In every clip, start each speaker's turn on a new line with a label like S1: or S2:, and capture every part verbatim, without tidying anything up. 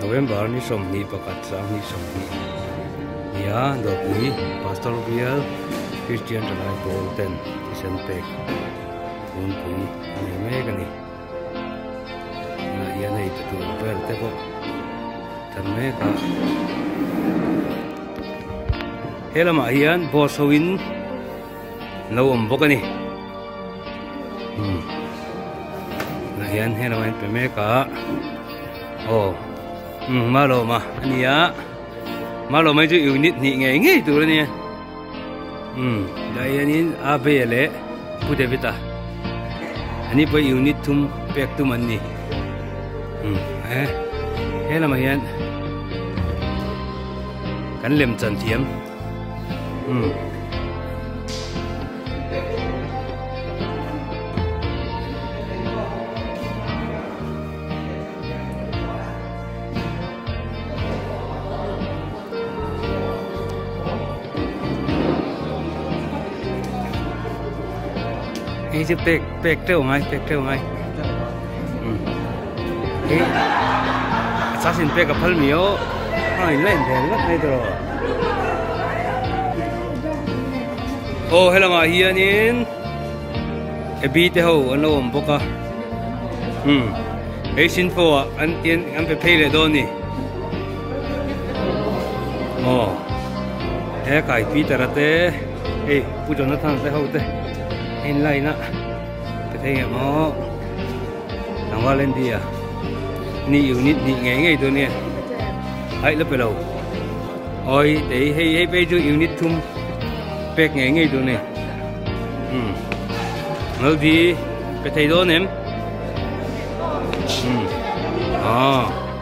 S1: November ni som ni pakat sang ni som ni ya do pui pastor real Christian Tanai Golden Isente un pui ni me ka ni na ya nei tu per te ko tan me ka helama hian boss hoin no om bokani hmm na hian helama pe me ka oh um malo ma ania malo mai ju unit ni nge nge tu ni um dai anin abele pudevita ani pa unit tum pek tu man ni um eh helama hian kan lem chan thiam um cái chữ pek pek treo ngay pek treo ngay cái sao xin pek cái phật miếu ai lên thế mất đây rồi ô hay là mà hiền in cái bi thế hậu anh ôm bốc à um cái xin phô anh tiền anh phải pay lại đó nè ô thế cái bi thế là thế ê phụ cho nó thằng thế hậu thế in lại nè cái thế mà thằng qua lên đi à ni unit ni nghe nghe tôi nè ấy lớp đầu ôi để hay hay bây giờ unit thum pek nghe nghe tôi nè um ngồi đi cái thế đó nè um à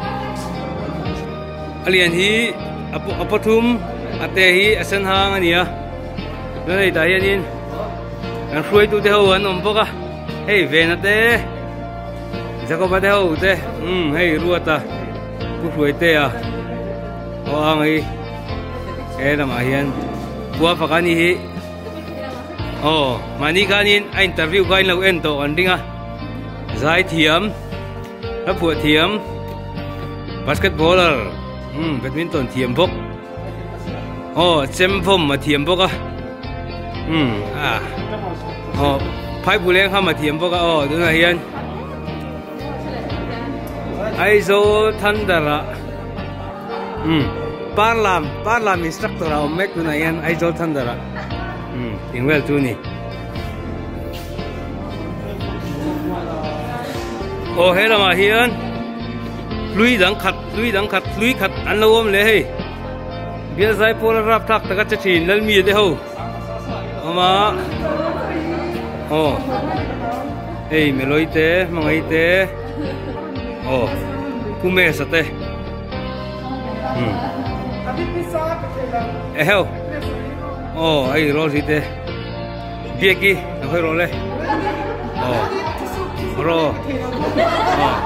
S1: alien hi apo apo thum ate hi asan hang ani à đây đại nhiên anh khui tu theo anh om boka hey về nè te jago ba theo te um hey ruata ku khui te à oang hi e lam a hian bua fakani hi oh mani kanin a interview kain lo en to andinga zai thiam a pu thiam basketballer um badminton thiam bok oh chem phom ma thiam boka um à oh phai bu leng kham ma thiam boka oh du na hian ai zo thandara um parlam parlam instructor a mek du na hian ai zo thandara um tingwel tu ni oh hela ma hian lui dang khat lui dang khat lui khat an lo om le hei bia zai pol rap thak taka chin lal mi de ho ama oh ei meloi te mangai te oh kume sa te hmm eh heo oh ai ro si te bia ki na khoi ro le oh ro oh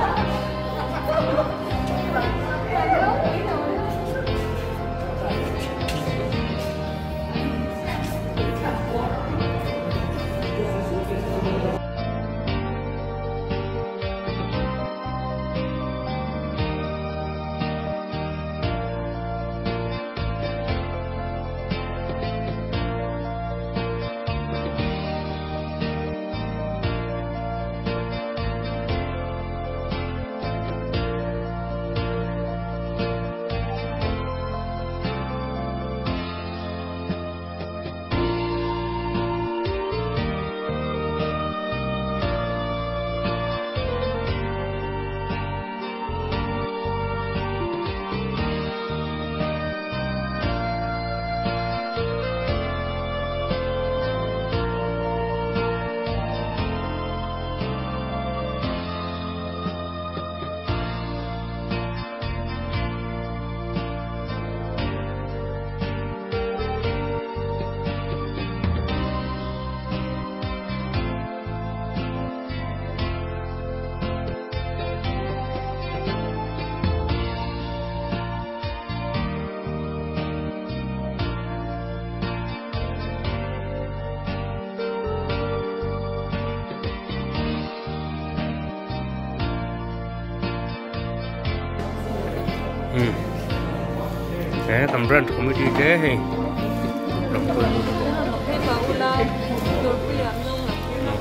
S1: ừ thế tầm rắn committee thế hay đồng tôi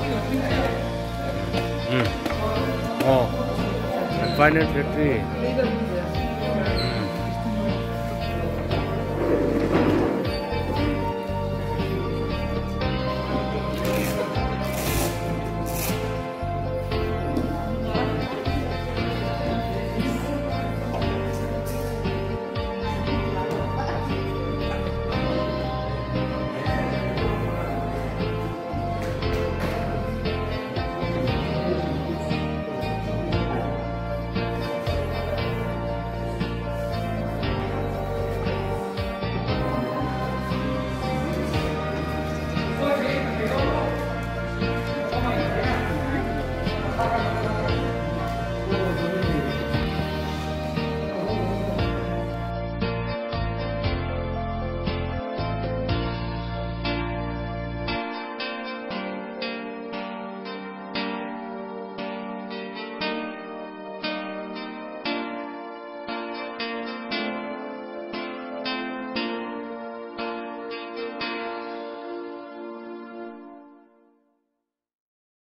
S1: ừ oh and final victory